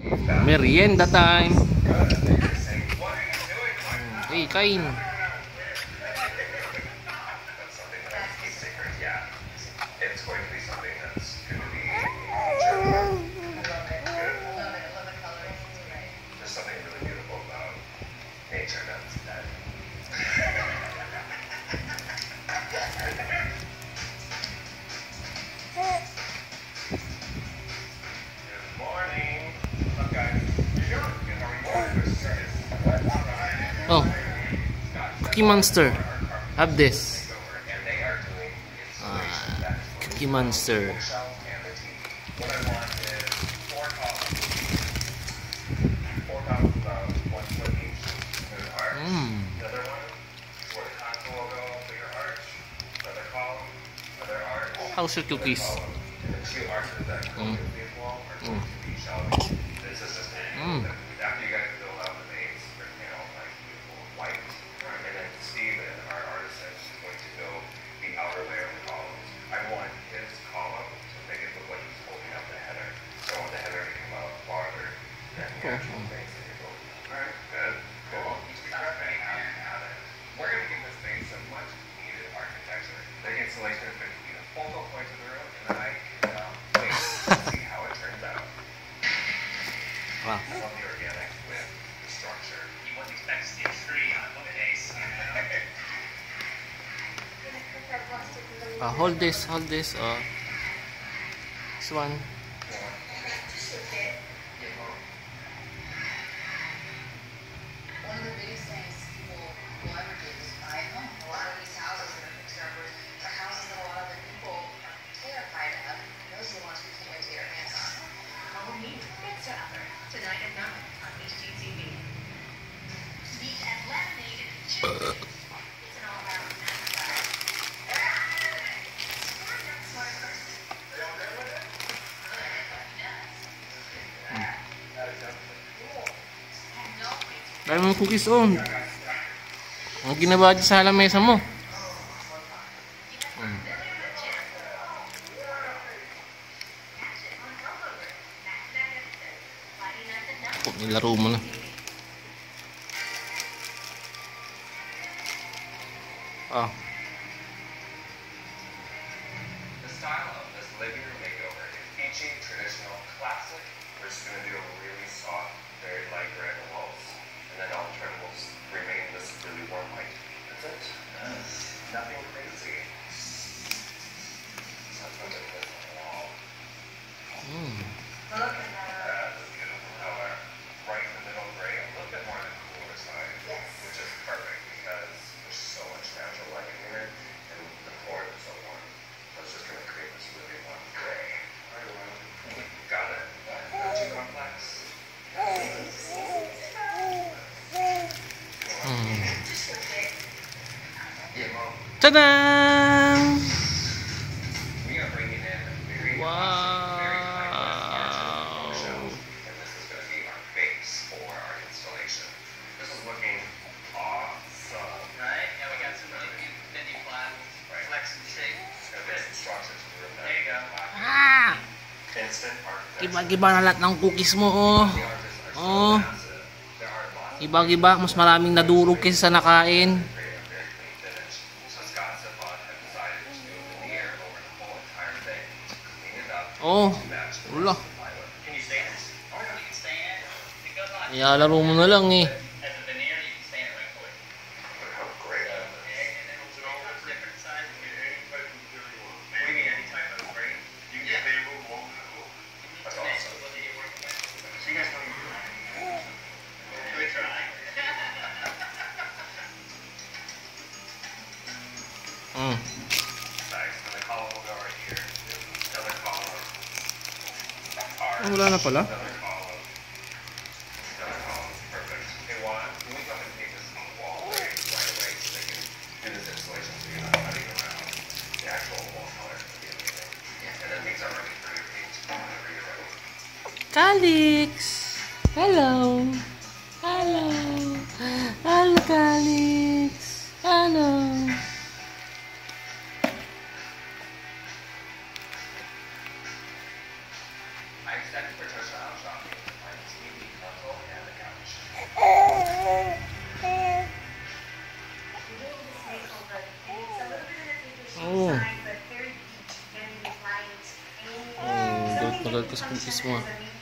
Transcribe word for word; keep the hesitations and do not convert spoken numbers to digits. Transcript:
Merienda time. Hey, kain. Oh, Cookie Monster. Have this. Uh, Cookie Monster. Mm. How's your cookies? Mm. Mm. Mm. Wow. Uh, hold this, hold this. Uh, this one. One of the biggest things people will ever do is buy a home. A lot of these houses that are fixed uppers are houses that a lot of the people are terrified of. Those are the ones we can't wait to get our hands on. Home meet Fixer Upper tonight at nine on H G T V. Meet at Laminated Chicken. It's an all-around snack. Dahil mo cookies on. Ang ginawa dyan sa lamesa mo. Hmm. Oh, nilaro mo na. Ah. The style of this living room makeover is ancient, traditional, classic. We're just going to do a really soft, very light gray on the walls. And then all the trim will remain this really warm white. That's it. Yes. Nothing crazy. That's what it is on the wall. Mm. Look at that. That's a beautiful color. Right in the middle gray, a little bit more on the cooler side. Yes. Which is perfect because there's so much natural light in here and the floor is so warm. So it's just going to create this really warm gray. Got it. Not too complex. Ta-da! We are bringing in very Wow. very high bookshelves, and this is going to be our base for our installation. This is looking awesome. Right? And we got some really cute mini flats, flex and shake. It's going to be some structures in the room. There you go. Ah! Instant architecture. Iba-iba na lahat ng cookies mo, oh. The artists are so Oh. massive. There are lots of Iba-iba, mas maraming nadurog kaysa sa nakain. creative, very clean finish. So Scott Sifon have decided to do a veneer over the whole entire thing, clean it up, Oh. to match the Wala. rest of the pilot. Can you stand? Oh, you can stand. It goes on. Ilalaro mo na lang, eh. As a veneer, you can stand it right quick. Look how great that looks. And then it's all different sizes. We need any type of frame. You can get bamboo woven. That's awesome. What are you working with? So you guys know you Good try. Mm. nice. And the column will go right here. Another column. Ah, wala na pala. Another column. Another column. Perfect. Okay, Juan, can we go ahead and take this on the wall right, right away so they can do this installation so you're not running around the actual wall color. That'd be amazing. And then these are ready for your paint whenever you're ready. Calix! Hello! Hello! Hello, Calix! Hello! I extended for Tosha out shopping. tagal kasi kung kiss mo. ah.